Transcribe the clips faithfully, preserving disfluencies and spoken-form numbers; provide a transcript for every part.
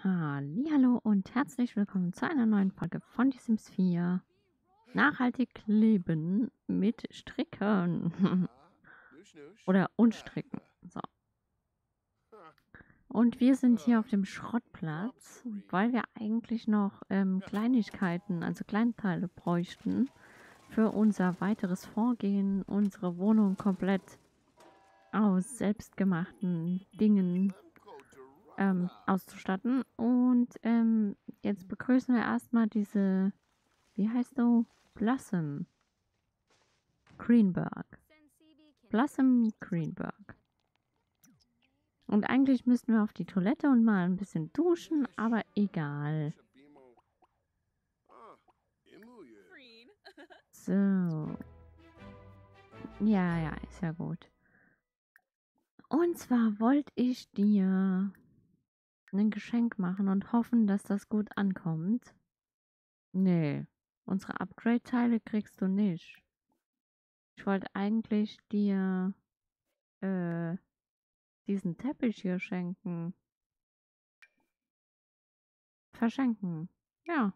Hallihallo und herzlich willkommen zu einer neuen Folge von Die Sims vier. Nachhaltig leben mit Stricken. Oder und Stricken. So. Und wir sind hier auf dem Schrottplatz, weil wir eigentlich noch ähm, Kleinigkeiten, also Kleinteile bräuchten für unser weiteres Vorgehen, unsere Wohnung komplett aus selbstgemachten Dingen ähm, auszustatten. Und ähm, jetzt begrüßen wir erstmal diese, wie heißt du? Blossom Greenberg. Blossom Greenberg. Und eigentlich müssten wir auf die Toilette und mal ein bisschen duschen, aber egal. So. Ja, ja, ist ja gut. Und zwar wollte ich dir ein Geschenk machen und hoffen, dass das gut ankommt. Nee, unsere Upgrade-Teile kriegst du nicht. Ich wollte eigentlich dir äh, diesen Teppich hier schenken. Verschenken. Ja.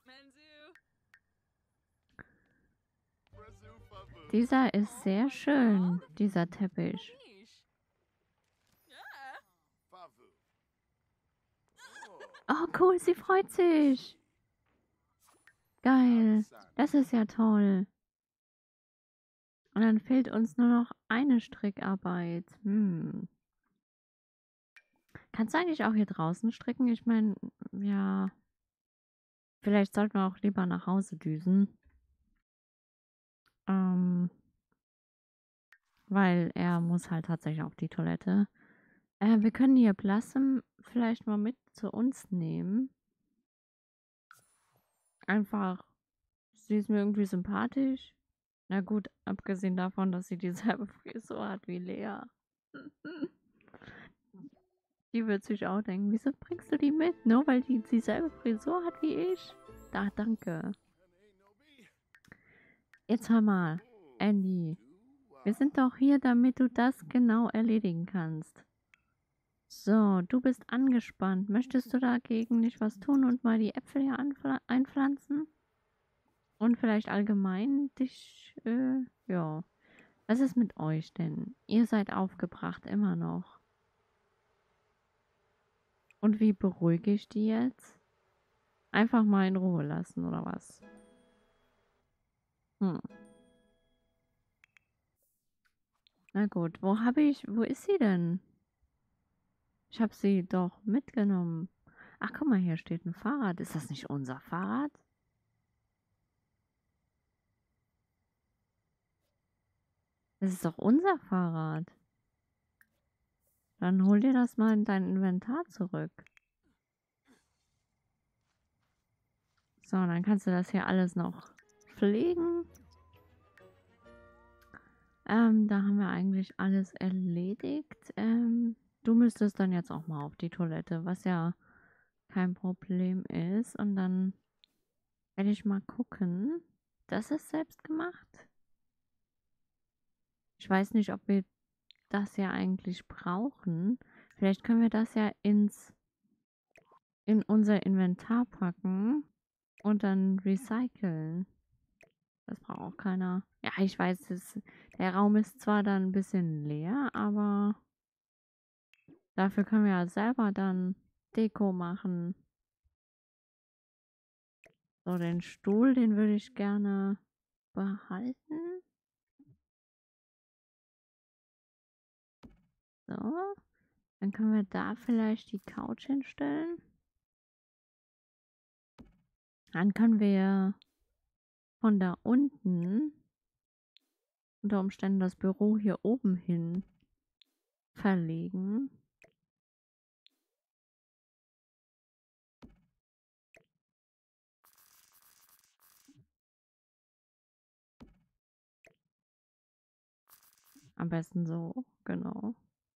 Dieser ist sehr schön, dieser Teppich. Oh, cool, sie freut sich. Geil. Das ist ja toll. Und dann fehlt uns nur noch eine Strickarbeit. Hm. Kannst du eigentlich auch hier draußen stricken? Ich meine, ja. Vielleicht sollten wir auch lieber nach Hause düsen. Ähm. Weil er muss halt tatsächlich auf die Toilette. Äh, wir können hier Blossom vielleicht mal mit zu uns nehmen. Einfach, sie ist mir irgendwie sympathisch. Na gut, abgesehen davon, dass sie dieselbe Frisur hat wie Lea. Die wird sich auch denken, wieso bringst du die mit? Nur weil die dieselbe Frisur hat wie ich? Da, danke. Jetzt hör mal, Andy. Wir sind doch hier, damit du das genau erledigen kannst. So, du bist angespannt. Möchtest du dagegen nicht was tun und mal die Äpfel hier einpflanzen? Und vielleicht allgemein dich, äh, ja. Was ist mit euch denn? Ihr seid aufgebracht immer noch. Und wie beruhige ich die jetzt? Einfach mal in Ruhe lassen, oder was? Hm. Na gut, wo habe ich, wo ist sie denn? Ich habe sie doch mitgenommen. Ach, guck mal, hier steht ein Fahrrad. Ist das nicht unser Fahrrad? Das ist doch unser Fahrrad. Dann hol dir das mal in dein Inventar zurück. So, dann kannst du das hier alles noch pflegen. Ähm, da haben wir eigentlich alles erledigt. Ähm, du müsstest dann jetzt auch mal auf die Toilette, was ja kein Problem ist. Und dann werde ich mal gucken. Das ist selbst gemacht. Ich weiß nicht, ob wir das ja eigentlich brauchen. Vielleicht können wir das ja ins in unser Inventar packen und dann recyceln. Das braucht auch keiner. Ja, ich weiß, es, der Raum ist zwar dann ein bisschen leer, aber dafür können wir ja selber dann Deko machen. So, den Stuhl, den würde ich gerne behalten. So, dann können wir da vielleicht die Couch hinstellen. Dann können wir von da unten unter Umständen das Büro hier oben hin verlegen. Am besten so, genau.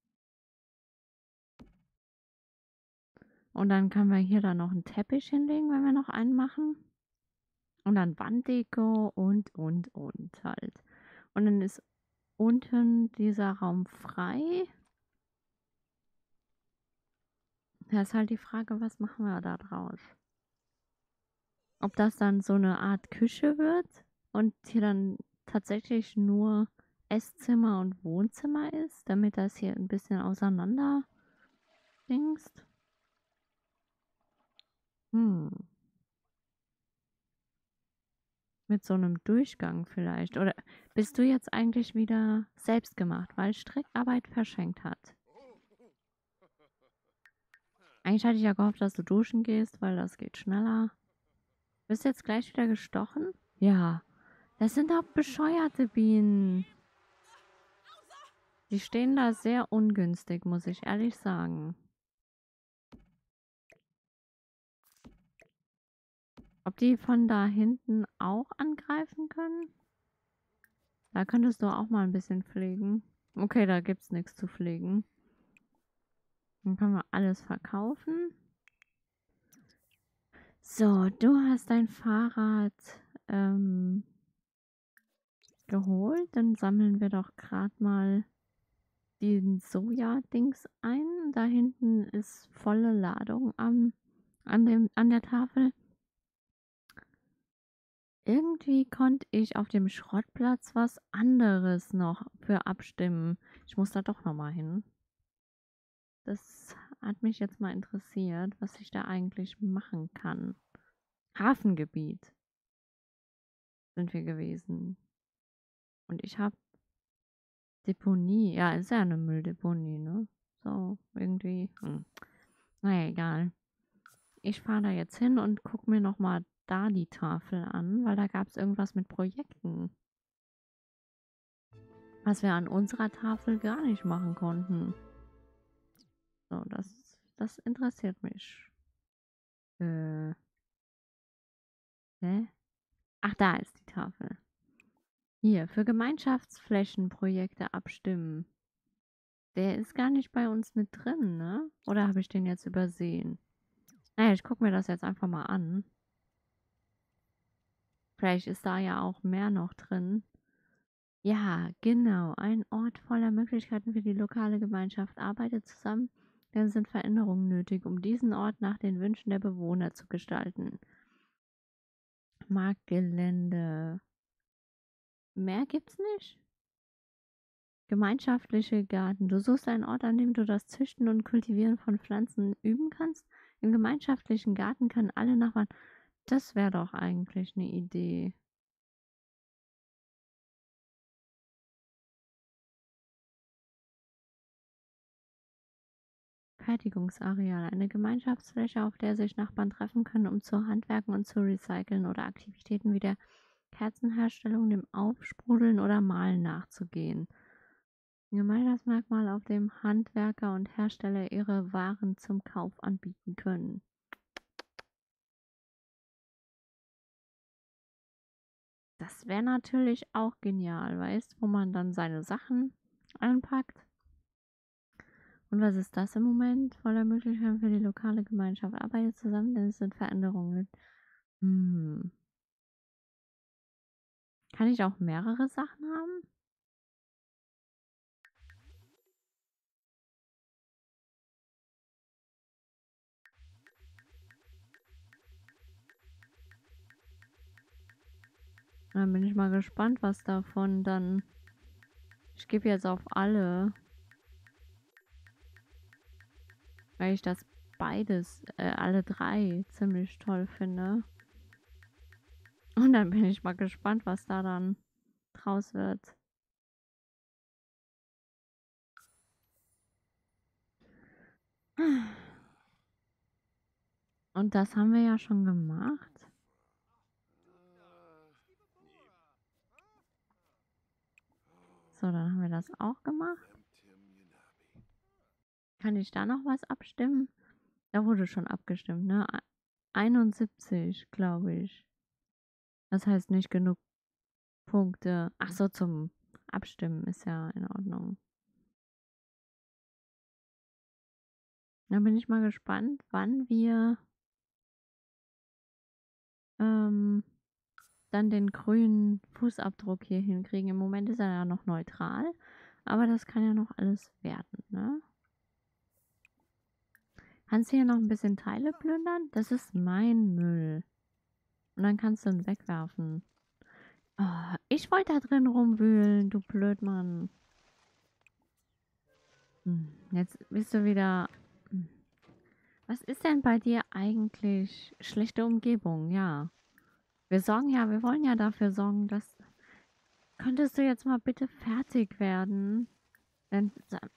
Und dann können wir hier dann noch einen Teppich hinlegen, wenn wir noch einen machen. Und dann Wanddeko und, und, und halt. Und dann ist unten dieser Raum frei. Ja, ist halt die Frage, was machen wir da draus? Ob das dann so eine Art Küche wird und hier dann tatsächlich nur Esszimmer und Wohnzimmer ist, damit das hier ein bisschen auseinander dingst. Hm. Mit so einem Durchgang vielleicht. Oder bist du jetzt eigentlich wieder selbst gemacht, weil Strickarbeit verschenkt hat? Eigentlich hatte ich ja gehofft, dass du duschen gehst, weil das geht schneller. Bist du jetzt gleich wieder gestochen? Ja. Das sind doch bescheuerte Bienen. Die stehen da sehr ungünstig, muss ich ehrlich sagen. Ob die von da hinten auch angreifen können? Da könntest du auch mal ein bisschen pflegen. Okay, da gibt's nichts zu pflegen. Dann können wir alles verkaufen. So, du hast dein Fahrrad ähm, geholt. Dann sammeln wir doch gerade mal den Soja-Dings ein. Da hinten ist volle Ladung am, an, dem, an der Tafel. Irgendwie konnte ich auf dem Schrottplatz was anderes noch für abstimmen. Ich muss da doch nochmal hin. Das hat mich jetzt mal interessiert, was ich da eigentlich machen kann. Hafengebiet sind wir gewesen. Und ich habe Deponie. Ja, ist ja eine Mülldeponie, ne? So, irgendwie. Hm. Naja, egal. Ich fahre da jetzt hin und gucke mir nochmal da die Tafel an, weil da gab es irgendwas mit Projekten. Was wir an unserer Tafel gar nicht machen konnten. So, das, das interessiert mich. Äh. Hä? Ach, da ist die Tafel. Hier, für Gemeinschaftsflächenprojekte abstimmen. Der ist gar nicht bei uns mit drin, ne? Oder habe ich den jetzt übersehen? Naja, ich gucke mir das jetzt einfach mal an. Vielleicht ist da ja auch mehr noch drin. Ja, genau. Ein Ort voller Möglichkeiten für die lokale Gemeinschaft arbeitet zusammen. Dann sind Veränderungen nötig, um diesen Ort nach den Wünschen der Bewohner zu gestalten. Marktgelände. Mehr gibt's nicht? Gemeinschaftliche Garten. Du suchst einen Ort, an dem du das Züchten und Kultivieren von Pflanzen üben kannst. Im gemeinschaftlichen Garten können alle Nachbarn. Das wäre doch eigentlich eine Idee. Fertigungsareal. Eine Gemeinschaftsfläche, auf der sich Nachbarn treffen können, um zu handwerken und zu recyceln oder Aktivitäten wie der Kerzenherstellung, dem Aufsprudeln oder Malen nachzugehen. Ein Gemeinschaftsmerkmal, auf dem Handwerker und Hersteller ihre Waren zum Kauf anbieten können. Das wäre natürlich auch genial, weißt, wo man dann seine Sachen anpackt. Und was ist das im Moment? Voller Möglichkeiten für die lokale Gemeinschaft. Arbeitet zusammen, denn es sind Veränderungen. Hm. Kann ich auch mehrere Sachen haben? Dann bin ich mal gespannt, was davon dann. Ich gebe jetzt auf alle. Weil ich das beides, äh, alle drei ziemlich toll finde. Und dann bin ich mal gespannt, was da dann draus wird. Und das haben wir ja schon gemacht. So, dann haben wir das auch gemacht. Kann ich da noch was abstimmen? Da wurde schon abgestimmt, ne? einundsiebzig, glaube ich. Das heißt nicht genug Punkte. Ach so, zum Abstimmen ist ja in Ordnung. Dann bin ich mal gespannt, wann wir ähm, dann den grünen Fußabdruck hier hinkriegen. Im Moment ist er ja noch neutral, aber das kann ja noch alles werden, ne? Kannst du hier noch ein bisschen Teile plündern? Das ist mein Müll. Und dann kannst du ihn wegwerfen. Oh, ich wollte da drin rumwühlen, du Blödmann. Hm, jetzt bist du wieder... Hm. Was ist denn bei dir eigentlich schlechte Umgebung? Ja. Wir sorgen ja, wir wollen ja dafür sorgen, dass... Könntest du jetzt mal bitte fertig werden? Dann,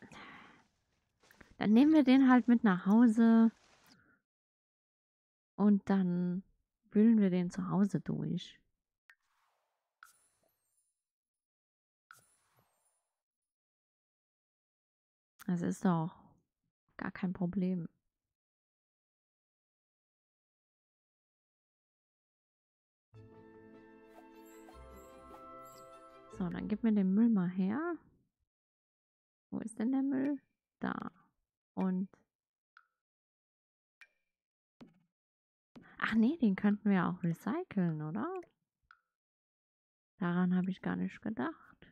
dann nehmen wir den halt mit nach Hause und dann wühlen wir den zu Hause durch. Das ist doch gar kein Problem. So, dann gib mir den Müll mal her. Wo ist denn der Müll? Da. Und... Ach nee, den könnten wir auch recyceln, oder? Daran habe ich gar nicht gedacht.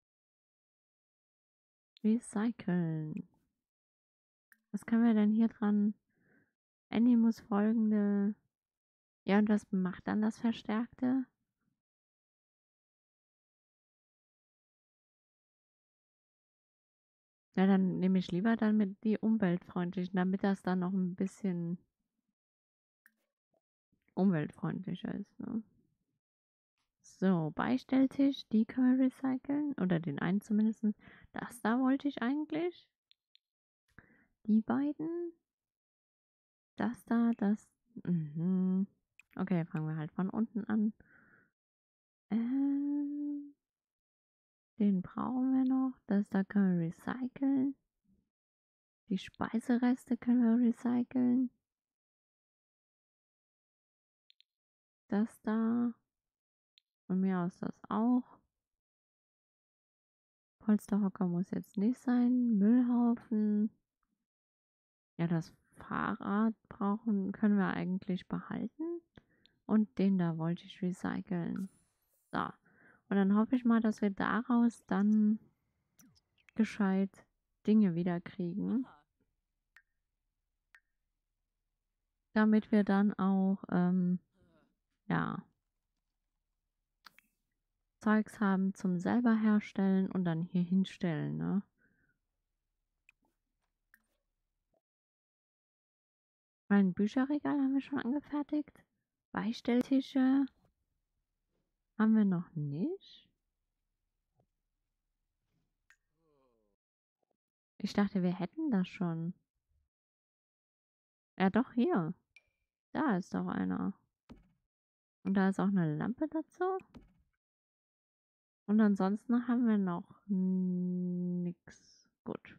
Recyceln. Was können wir denn hier dran? Annie muss folgende... Ja, und was macht dann das Verstärkte? Ja, dann nehme ich lieber dann mit die umweltfreundlichen, damit das dann noch ein bisschen umweltfreundlicher ist, ne? So, Beistelltisch, die können wir recyceln. Oder den einen zumindest. Das da wollte ich eigentlich. Die beiden. Das da, das. Mhm. Okay, fangen wir halt von unten an. Ähm, den brauchen wir noch. Das da können wir recyceln. Die Speisereste können wir recyceln. Das da. Von mir aus das auch. Polsterhocker muss jetzt nicht sein. Müllhaufen. Ja, das Fahrrad brauchen, können wir eigentlich behalten. Und den da wollte ich recyceln. So. Und dann hoffe ich mal, dass wir daraus dann gescheit Dinge wieder kriegen. Damit wir dann auch, ähm, ja, Zeugs haben zum selber herstellen und dann hier hinstellen, ne? Mein Bücherregal haben wir schon angefertigt. Beistelltische haben wir noch nicht. Ich dachte, wir hätten das schon. Ja, doch, hier. Da ist doch einer. Und da ist auch eine Lampe dazu. Und ansonsten haben wir noch nix. Gut.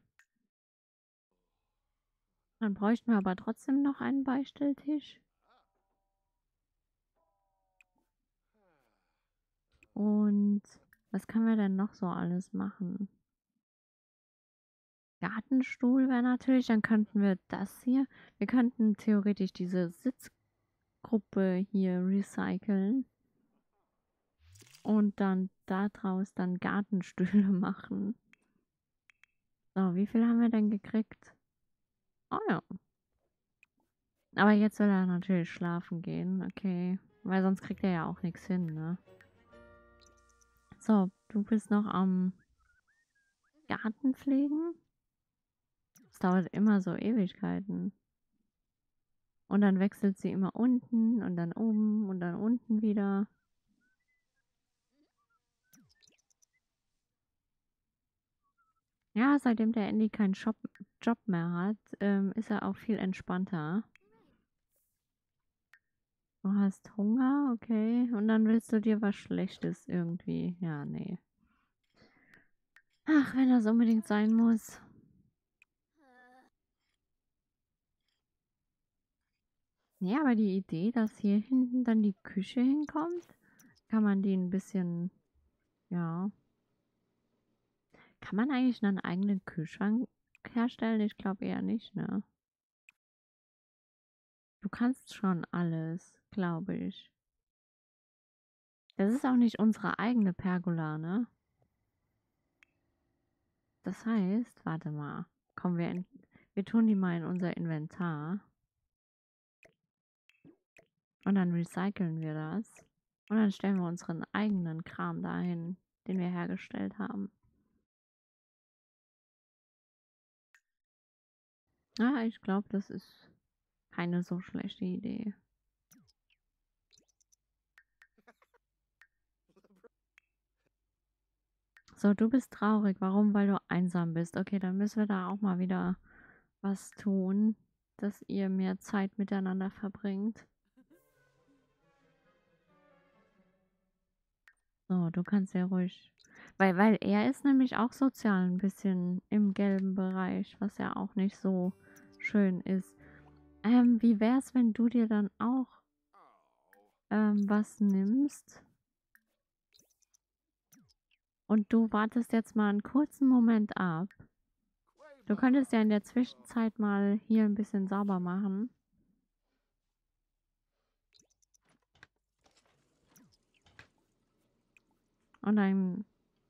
Dann bräuchten wir aber trotzdem noch einen Beistelltisch. Und was können wir denn noch so alles machen? Gartenstuhl wäre natürlich, dann könnten wir das hier. Wir könnten theoretisch diese Sitzgruppe hier recyceln. Und dann daraus dann Gartenstühle machen. So, wie viel haben wir denn gekriegt? Oh ja. Aber jetzt will er natürlich schlafen gehen, okay. Weil sonst kriegt er ja auch nichts hin, ne? So, du bist noch am Garten pflegen? Das dauert immer so Ewigkeiten. Und dann wechselt sie immer unten und dann oben und dann unten wieder. Ja, seitdem der Andy keinen Job, Job mehr hat, ähm, ist er auch viel entspannter. Du hast Hunger, okay. Und dann willst du dir was Schlechtes irgendwie. Ja, nee. Ach, wenn das unbedingt sein muss. Ja, aber die Idee, dass hier hinten dann die Küche hinkommt, kann man die ein bisschen, ja. Kann man eigentlich einen eigenen Kühlschrank herstellen? Ich glaube eher nicht, ne? Du kannst schon alles, glaube ich. Das ist auch nicht unsere eigene Pergola, ne? Das heißt, warte mal. Kommen wir in, Wir tun die mal in unser Inventar. Und dann recyceln wir das. Und dann stellen wir unseren eigenen Kram dahin, den wir hergestellt haben. Ja, ich glaube, das ist keine so schlechte Idee. So, du bist traurig. Warum? Weil du einsam bist. Okay, dann müssen wir da auch mal wieder was tun, dass ihr mehr Zeit miteinander verbringt. So, du kannst ja ruhig. Weil, weil er ist nämlich auch sozial ein bisschen im gelben Bereich, was ja auch nicht so schön ist. Ähm, wie wär's, wenn du dir dann auch ähm, was nimmst? Und du wartest jetzt mal einen kurzen Moment ab. Du könntest ja in der Zwischenzeit mal hier ein bisschen sauber machen. Und dann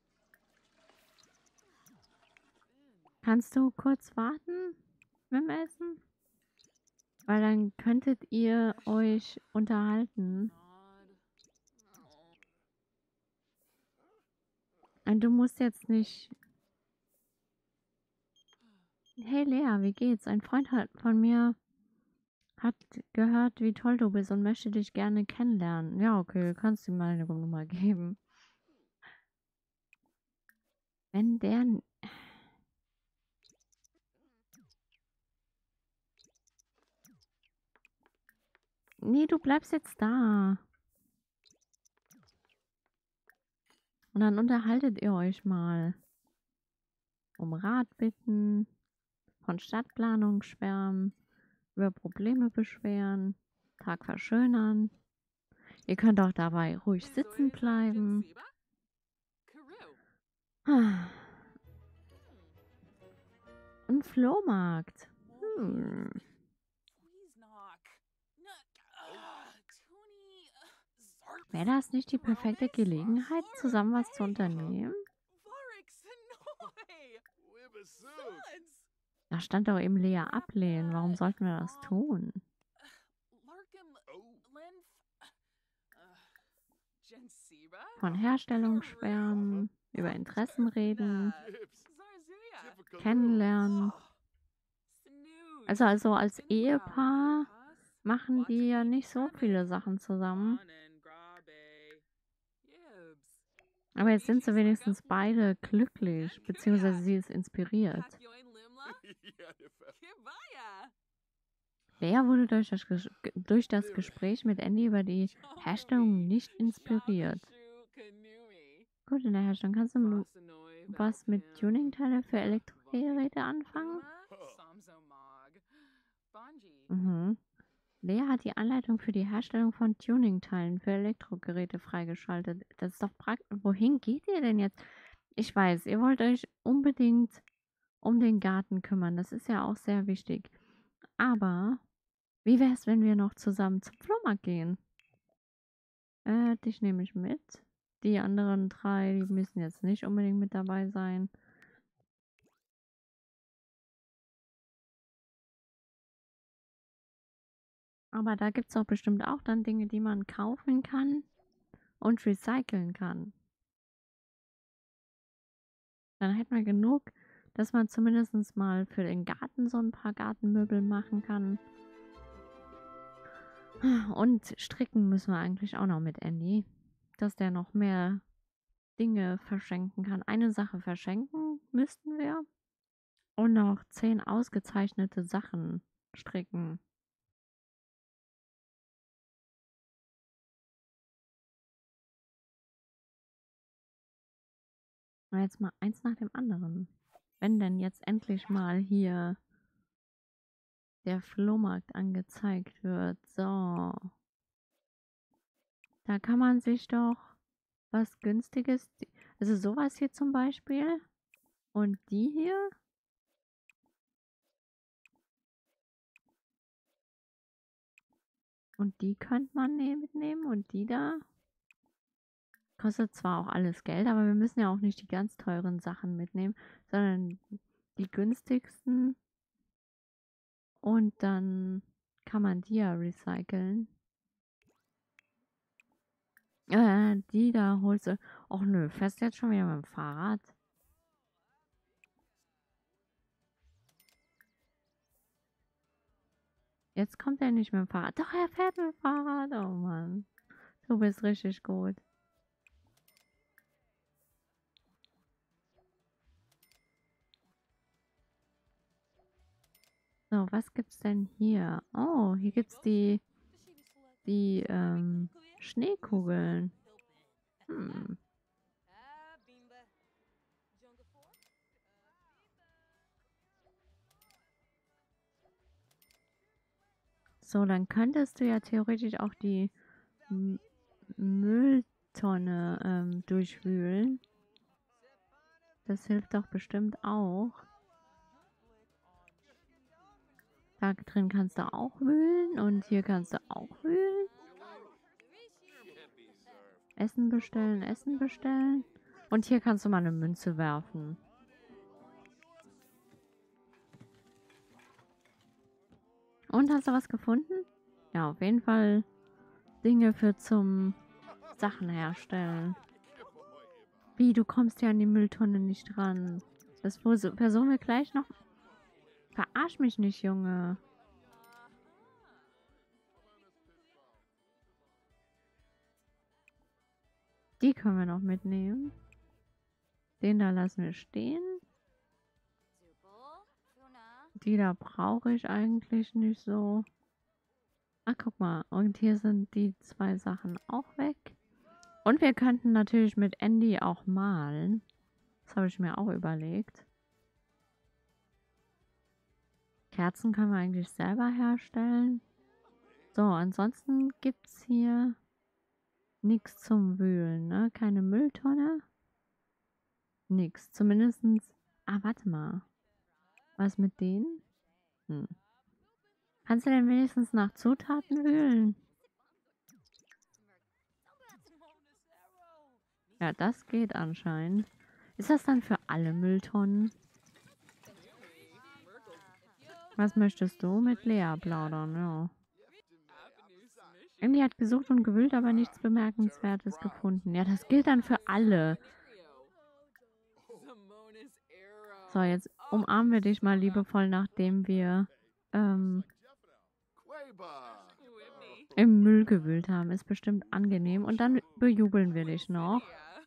kannst du kurz warten mit dem Essen? Weil dann könntet ihr euch unterhalten. Und du musst jetzt nicht... Hey Lea, wie geht's? Ein Freund hat von mir hat gehört, wie toll du bist und möchte dich gerne kennenlernen. Ja, okay, kannst du ihm mal eine Nummer geben. Wenn der... Nee, du bleibst jetzt da. Und dann unterhaltet ihr euch mal. Um Rat bitten, von Stadtplanung schwärmen, über Probleme beschweren, Tag verschönern. Ihr könnt auch dabei ruhig sitzen bleiben. Ein Flohmarkt. Hm. Wäre das nicht die perfekte Gelegenheit, zusammen was zu unternehmen? Da stand doch eben Lea ablehnen. Warum sollten wir das tun? Von Herstellung schwärmen, über Interessen reden, kennenlernen. Also, also als Ehepaar machen die ja nicht so viele Sachen zusammen. Aber jetzt sind sie wenigstens beide glücklich, beziehungsweise sie ist inspiriert. Wer wurde durch das, Ges durch das Gespräch mit Andy über die Herstellung nicht inspiriert? Gut, in der Herstellung kannst du was mit Tuningteile für Elektrogeräte anfangen? Mhm. Lea hat die Anleitung für die Herstellung von Tuningteilen für Elektrogeräte freigeschaltet. Das ist doch praktisch. Wohin geht ihr denn jetzt? Ich weiß, ihr wollt euch unbedingt um den Garten kümmern. Das ist ja auch sehr wichtig. Aber wie wäre es, wenn wir noch zusammen zum Flohmarkt gehen? Äh, dich nehme ich mit. Die anderen drei, die müssen jetzt nicht unbedingt mit dabei sein. Aber da gibt es doch bestimmt auch dann Dinge, die man kaufen kann und recyceln kann. Dann hätten wir genug, dass man zumindest mal für den Garten so ein paar Gartenmöbel machen kann. Und stricken müssen wir eigentlich auch noch mit Andy, dass der noch mehr Dinge verschenken kann. Eine Sache verschenken müssten wir und noch zehn ausgezeichnete Sachen stricken. Und jetzt mal eins nach dem anderen. Wenn denn jetzt endlich mal hier der Flohmarkt angezeigt wird. So. Da kann man sich doch was Günstiges, also sowas hier zum Beispiel und die hier. Und die könnte man ne mitnehmen und die da. Kostet zwar auch alles Geld, aber wir müssen ja auch nicht die ganz teuren Sachen mitnehmen, sondern die günstigsten Und dann kann man die ja recyceln. Äh, die da holst du. Och nö, fährst du jetzt schon wieder mit dem Fahrrad? Jetzt kommt er nicht mit dem Fahrrad. Doch, er fährt mit dem Fahrrad. Oh Mann. Du bist richtig gut. So, was gibt's denn hier? Oh, hier gibt's die, die, ähm, Schneekugeln. Hm. So, dann könntest du ja theoretisch auch die M Mülltonne ähm, durchwühlen. Das hilft doch bestimmt auch. Da drin kannst du auch wühlen und hier kannst du auch wühlen. Essen bestellen, Essen bestellen. Und hier kannst du mal eine Münze werfen. Und hast du was gefunden? Ja, auf jeden Fall Dinge für zum Sachen herstellen. Wie, du kommst ja an die Mülltonne nicht ran. Das versuchen wir gleich noch. Verarsch mich nicht, Junge. Die können wir noch mitnehmen. Den da lassen wir stehen. Die da brauche ich eigentlich nicht so. Ach, guck mal. Und hier sind die zwei Sachen auch weg. Und wir könnten natürlich mit Andy auch malen. Das habe ich mir auch überlegt. Kerzen können wir eigentlich selber herstellen. So, ansonsten gibt es hier nichts zum Wühlen, ne? Keine Mülltonne. Nix. Zumindestens. Ah, warte mal. Was mit denen? Hm. Kannst du denn wenigstens nach Zutaten wühlen? Ja, das geht anscheinend. Ist das dann für alle Mülltonnen? Was möchtest du mit Lea plaudern? Ja. Andy hat gesucht und gewühlt, aber nichts Bemerkenswertes gefunden. Ja, das gilt dann für alle. So, jetzt umarmen wir dich mal liebevoll, nachdem wir ähm, im Müll gewühlt haben. Ist bestimmt angenehm. Und dann bejubeln wir dich noch.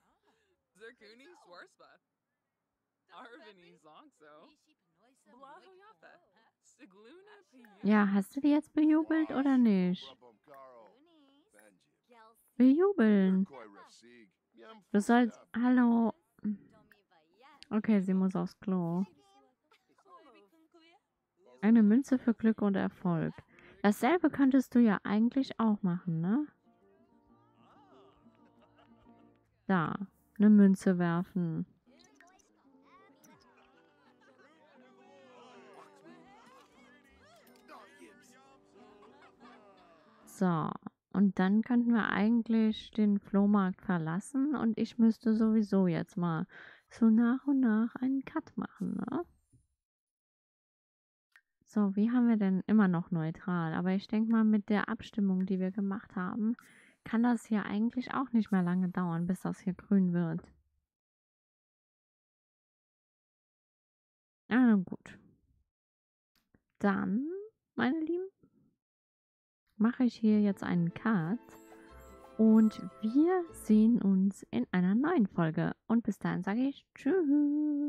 Ja, hast du die jetzt bejubelt oder nicht? Bejubeln. Du sollst... Hallo. Okay, sie muss aufs Klo. Eine Münze für Glück und Erfolg. Dasselbe könntest du ja eigentlich auch machen, ne? Da. Eine Münze werfen. So. Und dann könnten wir eigentlich den Flohmarkt verlassen und ich müsste sowieso jetzt mal so nach und nach einen Cut machen, ne? So, wie haben wir denn immer noch neutral? Aber ich denke mal, mit der Abstimmung, die wir gemacht haben, kann das hier eigentlich auch nicht mehr lange dauern, bis das hier grün wird. Ah, gut. Dann, meine Lieben, mache ich hier jetzt einen Cut. Und wir sehen uns in einer neuen Folge. Und bis dahin sage ich Tschüss.